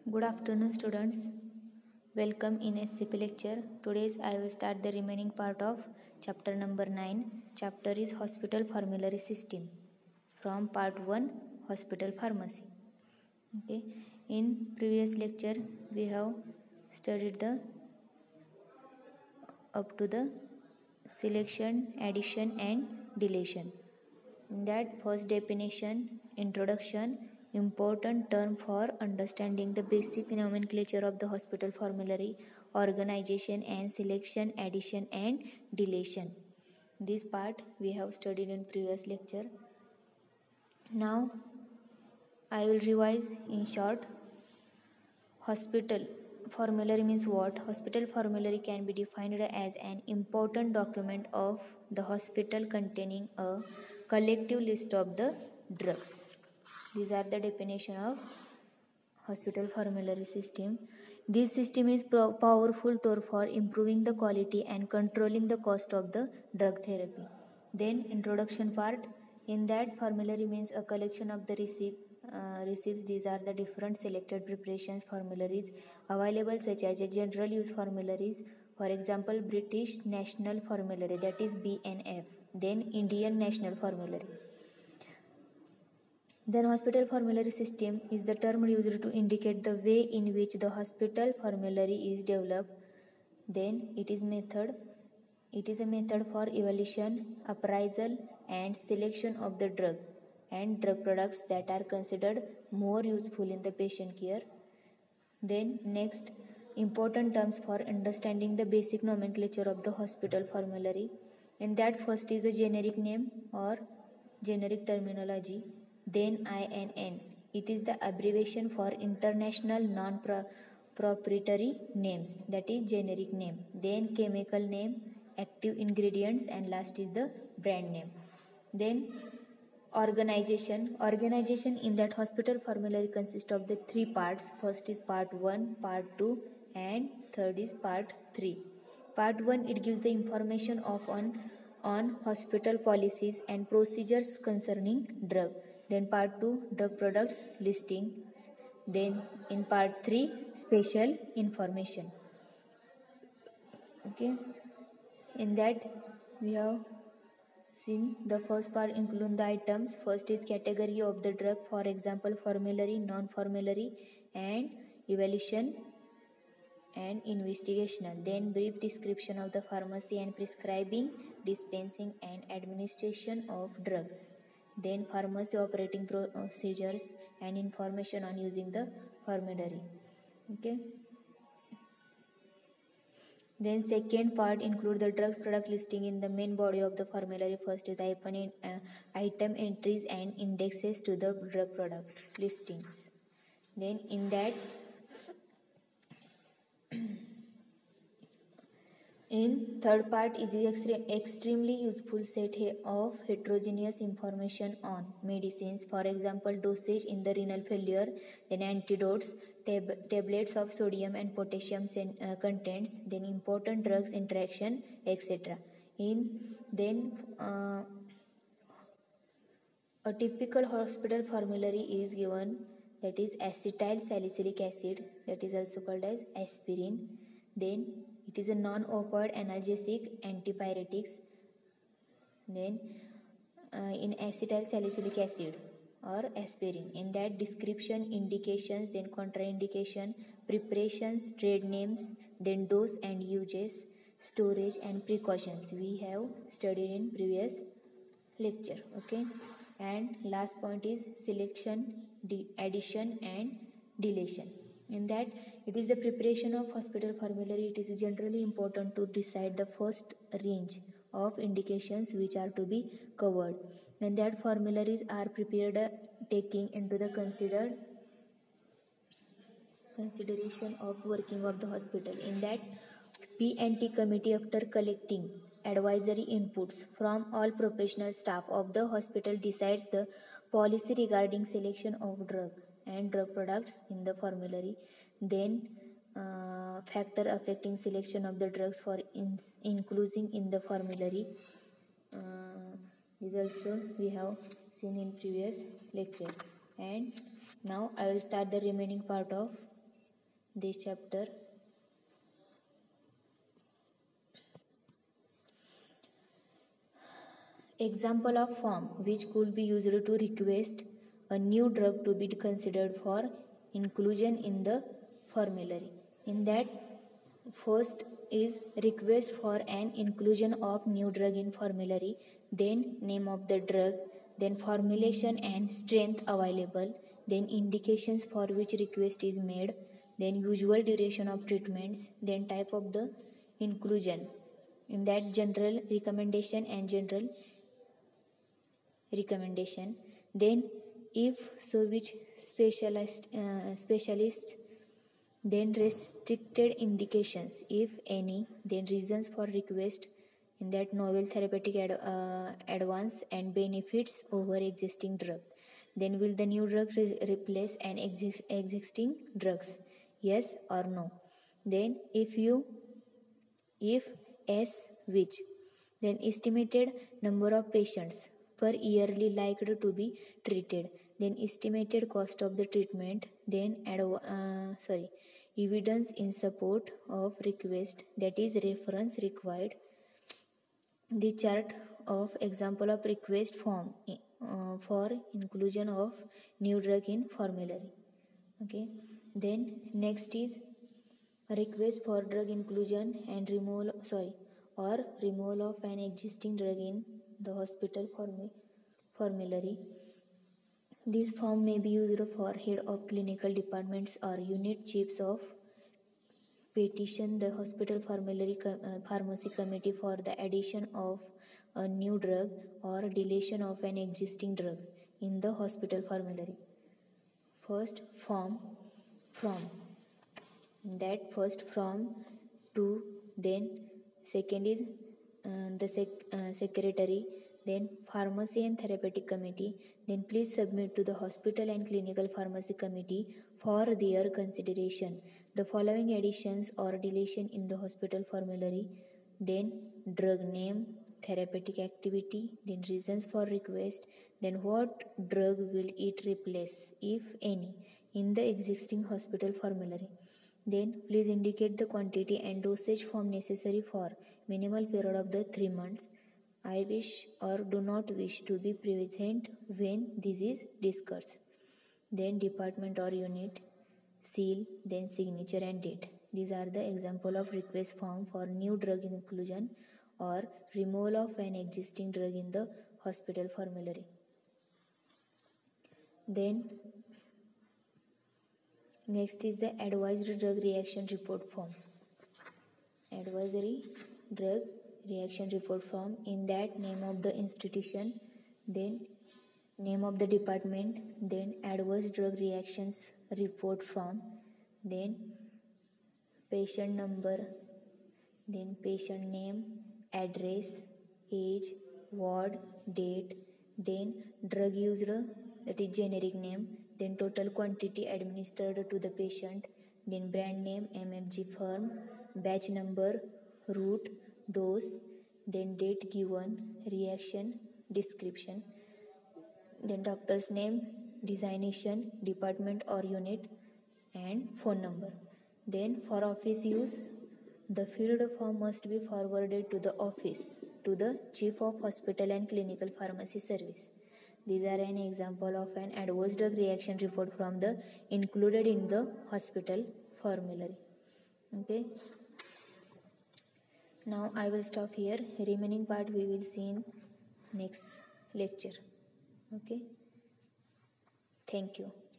Good afternoon, students. Welcome in SCP lecture. Today I will start the remaining part of chapter number 9. Chapter is Hospital Formulary System from part 1 Hospital Pharmacy. Okay. In previous lecture we have studied the up to the selection, addition and deletion. In that first definition, introduction, important term for understanding the basic nomenclature of the hospital formulary, organization and selection, addition and deletion. This part we have studied in previous lecture. Now I will revise in short. Hospital formulary means what? Hospital formulary can be defined as an important document of the hospital containing a collective list of the drugs. These are the definition of hospital formulary system. This system is powerful tool for improving the quality and controlling the cost of the drug therapy. Then introduction part. In that, formulary means a collection of the receipts. These are the different selected preparations formularies available, such as a general use formularies, for example British National Formulary, that is BNF, then Indian National Formulary. Then hospital formulary system is the term used to indicate the way in which the hospital formulary is developed. Then it is a method for evaluation, appraisal and selection of the drug and drug products that are considered more useful in the patient care. Then next, important terms for understanding the basic nomenclature of the hospital formulary. In that, first is the generic name or generic terminology. Then INN, it is the abbreviation for international non-proprietary names, that is generic name. Then chemical name, active ingredients, and last is the brand name. Then organization in that hospital formulary consists of the three parts. First is part 1, part 2 and third is part 3. Part 1, it gives the information of on hospital policies and procedures concerning drug. Then part 2, drug products listing. Then in part 3, special information. Okay, in that we have seen the first part include the items. First is category of the drug, for example formulary, non-formulary and evaluation and investigational. Then brief description of the pharmacy and prescribing, dispensing and administration of drugs. Then pharmacy operating procedures and information on using the formulary. Okay. Then second part include the drugs product listing in the main body of the formulary. First is item entries and indexes to the drug products listings. Then in that in third part is extremely useful set of heterogeneous information on medicines, for example dosage in the renal failure, then antidotes, tablets of sodium and potassium contents, then important drugs interaction, etc. A typical hospital formulary is given, that is acetyl salicylic acid, that is also called as aspirin. Then it is a non-opioid analgesic antipyretics. Then in acetyl salicylic acid or aspirin, in that description, indications, then contraindication, preparations, trade names, then dose and uses, storage and precautions we have studied in previous lecture. Okay, and last point is selection, addition and deletion. In that, it is the preparation of hospital formulary. It is generally important to decide the first range of indications which are to be covered, and that formularies are prepared taking into the consideration of working of the hospital. In that, P&T committee, after collecting advisory inputs from all professional staff of the hospital, decides the policy regarding selection of drug and drug products in the formulary. Then factor affecting selection of the drugs for including in the formulary. This also we have seen in previous lecture. And now I will start the remaining part of this chapter. Example of form which could be used to request a new drug to be considered for inclusion in the formulary. In that, first is request for an inclusion of new drug in formulary, then name of the drug, then formulation and strength available, then indications for which request is made, then usual duration of treatments, then type of the inclusion. In that, general recommendation and general recommendation, then if so which specialist, then restricted indications if any, then reasons for request. In that, novel therapeutic advance and benefits over existing drug, then will the new drug replace an existing drugs, yes or no. Then if yes, which, then estimated number of patients per yearly likely to be treated, then estimated cost of the treatment, then evidence in support of request, that is reference required, the chart of example of request form for inclusion of new drug in formulary. Okay, then next is request for drug inclusion and removal of an existing drug in the hospital formulary. This form may be used for head of clinical departments or unit chiefs of petition the hospital pharmacy committee for the addition of a new drug or deletion of an existing drug in the hospital formulary. First from that, first from to, then second is secretary, then pharmacy and therapeutic committee, then please submit to the hospital and clinical pharmacy committee for their consideration the following additions or deletion in the hospital formulary, then drug name, therapeutic activity, then reasons for request, then what drug will it replace, if any, in the existing hospital formulary. Then please indicate the quantity and dosage form necessary for minimal period of the 3 months. I wish or do not wish to be present when this is discussed. Then department or unit, seal, then signature and date. These are the example of request form for new drug inclusion or removal of an existing drug in the hospital formulary. Then next is the advisory drug reaction report form. Advisory drug reaction report form. In that, name of the institution, then name of the department, then adverse drug reactions report form, then patient number, then patient name, address, age, ward, date, then drug user, that is generic name, then total quantity administered to the patient, then brand name, MFG firm, batch number, route, dose, then date given, reaction description, then doctor's name, designation, department or unit, and phone number. Then for office use, the filled form must be forwarded to the office, to the chief of hospital and clinical pharmacy service. These are an example of an adverse drug reaction report from the included in the hospital formulary. Okay. Now I will stop here. Remaining part we will see in next lecture. Okay. Thank you.